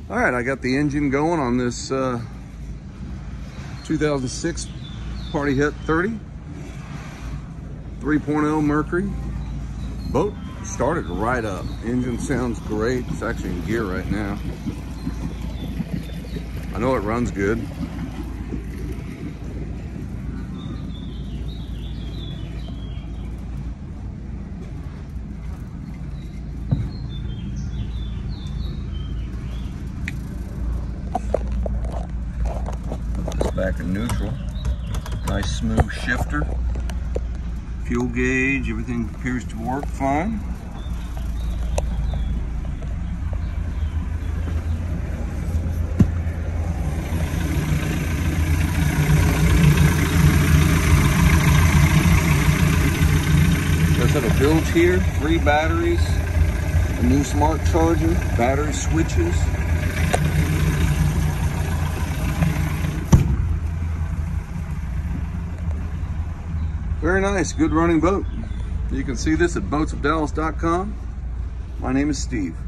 All right, I got the engine going on this 2006 Party Het 30, 3.0 Mercury. Boat started right up. Engine sounds great. It's actually in gear right now. I know it runs good. Back in neutral. Nice smooth shifter. Fuel gauge, everything appears to work fine. Does have a bilge here, 3 batteries, a new smart charger, battery switches. Very nice, good running boat. You can see this at boatsofdallas.com. My name is Steve.